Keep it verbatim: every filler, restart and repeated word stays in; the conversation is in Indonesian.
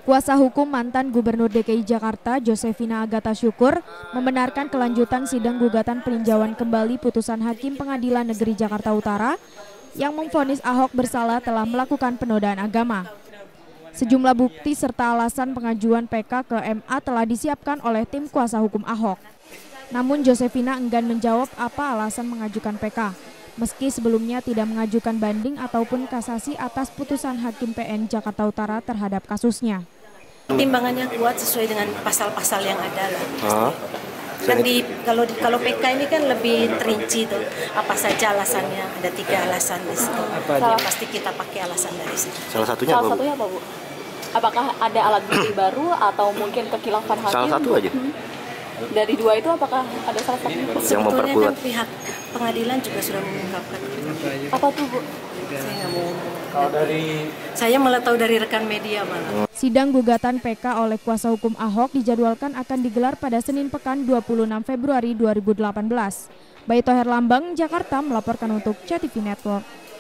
Kuasa hukum mantan Gubernur D K I Jakarta, Josephina Agatha Syukur, membenarkan kelanjutan sidang gugatan peninjauan kembali putusan Hakim Pengadilan Negeri Jakarta Utara yang memvonis Ahok bersalah telah melakukan penodaan agama. Sejumlah bukti serta alasan pengajuan P K ke M A telah disiapkan oleh tim kuasa hukum Ahok. Namun Josephina enggan menjawab apa alasan mengajukan P K. Meski sebelumnya tidak mengajukan banding ataupun kasasi atas putusan Hakim P N Jakarta Utara terhadap kasusnya. Pertimbangannya kuat sesuai dengan pasal-pasal yang ada lah. Oh. Kan di kalau di, kalau P K ini kan lebih terinci tuh apa saja alasannya, ada tiga alasan di situ. Yang pasti kita pakai alasan dari situ. Salah satunya Salah apa, satunya apa, Bu? Apakah ada alat bukti baru atau mungkin kekhilafan hakim? Salah satu aja. Hmm. Dari dua itu apakah ada salah satu? Yang memperkuat. Kan pihak pengadilan juga sudah mengungkapkan. Apa tuh, Bu? Saya nggak mau. Kalau dari saya malah tahu dari rekan media malah. Sidang gugatan P K oleh kuasa hukum Ahok dijadwalkan akan digelar pada Senin pekan dua puluh enam Februari dua ribu delapan belas. Baitoher Lambang, Jakarta melaporkan untuk C T V Network.